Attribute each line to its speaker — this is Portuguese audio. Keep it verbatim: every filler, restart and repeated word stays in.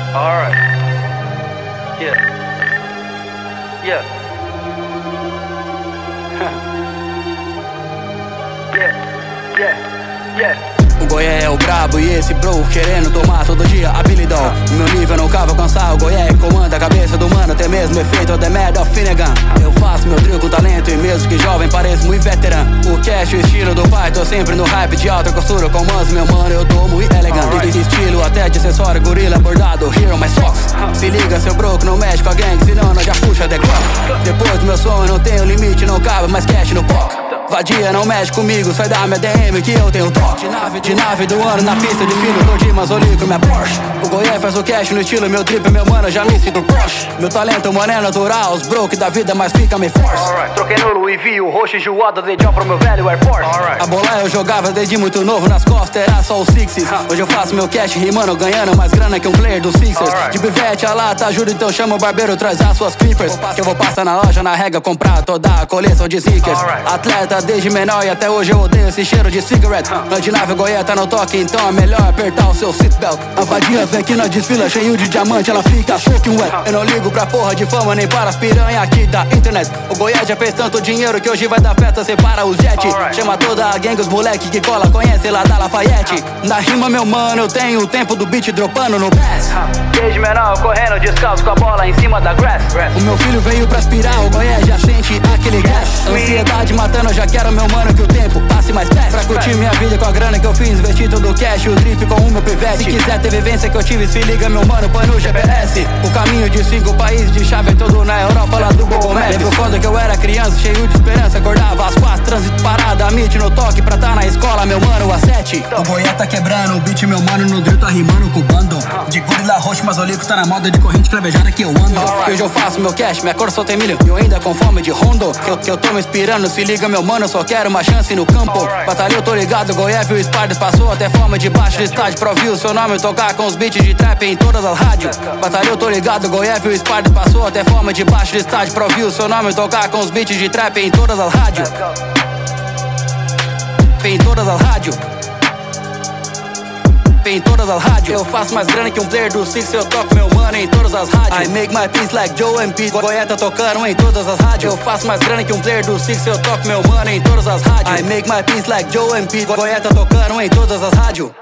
Speaker 1: Alright. Yeah. Yeah. Yeah. Yeah. Yeah.
Speaker 2: O Goié é o brabo e esse bro querendo tomar todo dia habilidão. O meu nível nunca vai alcançar, o Goié comanda a cabeça do mano, até mesmo efeito The Mad of Finnegan. Eu faço meu drill com talento e mesmo que jovem pareço muito veterano. O cash, o estilo do pai, tô sempre no hype de alta costura. Com mans, meu mano, eu tô muito elegante. Right. Estilo até de acessório, gorila bordado, hero my socks. Se liga seu bro que não mexe com a gang, senão nós já puxa the clock. Depois do meu sonho não tenho limite, não cabe mais cash no poc. Vadia não mexe comigo, sai da minha D M que eu tenho toque. De nave, de nave do ano na pista de fino, tô de Manzoli com minha Porsche. O Goié faz o cash no estilo, meu drip, meu mano, já me sinto Porsche. Meu talento, mano, é natural, os broke da vida, mas fica me force.
Speaker 1: Alright. Troquei no Louis V, o roxo enjoado, dei job pro meu velho Air Force. Alright.
Speaker 2: A bola eu jogava desde muito novo, nas costas era só os sixes. Hoje eu faço meu cash rimando, ganhando mais grana que um player dos Sixers.
Speaker 1: Alright.
Speaker 2: De bivete a lata, ajuda, então chama o barbeiro, traz as suas creepers. Que eu vou passar na loja, na rega, comprar toda a coleção de sneakers.
Speaker 1: Alright.
Speaker 2: Atleta desde menor e até hoje eu odeio esse cheiro de cigarette. Nós de nave, Goié tá no toque, então é melhor apertar o seu seatbelt. A vadia vem aqui na desfila, cheio de diamante, ela fica soaking wet. Eu não ligo pra porra de fama, nem para as piranha aqui da internet. O Goié já fez tanto dinheiro que hoje vai dar festa, separa os jet.
Speaker 1: Alright.
Speaker 2: Chama toda a gang, os moleque que cola, conhece lá da Lafayette. Na rima, meu mano, eu tenho o tempo do beat dropando no bass.
Speaker 1: Desde menor correndo descalço com a bola em cima da grass.
Speaker 2: O meu filho veio pra aspirar, o Goié já sente aquele gás. Ansiedade matando, eu já quero, meu mano, que o tempo passe mais fast. Pra curtir minha vida com a grana que eu fiz, investir todo o cash, o drip com o meu pivete. Se quiser ter vivência que eu tive, se liga, meu mano, põe no G P S. O caminho de cinco países de chave, todo na Europa, lá do Google Maps. Lembro quando que eu era criança, cheio de esperança, acordava às quatro, trânsito parada, a mit no toque pra tá na escola, meu mano, às sete. O Goié tá quebrando, o beat, meu mano, no drill tá rimando com o bando. De gorila roxo, mas Manzoli tá na moda de corrente cravejada que eu ando. Que hoje eu faço meu cash, minha cor só tem milho, e eu ainda com fome de rondo. Que eu, que eu tô me inspirando, se liga, meu mano, eu só quero uma chance no campo. Batalha, eu tô ligado, Goié viu Spardes, passou até fome de baixo do estádio. Pra ouvir o seu nome tocar com os beats de trap em todas as rádios. Batalha, eu tô ligado, Goié viu Spardes, passou até fome de baixo do estádio. Pra ouvir o seu nome tocar com os beats de trap em todas as rádios. Em todas as rádios. Em todas as rádios. Eu faço mais grana que um player do Six, eu toco meu mano em todas as rádios. I make my peace like Joe and Pete, Goié tá tocando em todas as rádios. Eu faço mais grana que um player do Six, eu toco meu mano em todas as rádios. I make my peace like Joe and Pete, Goié tá tocando em todas as rádios.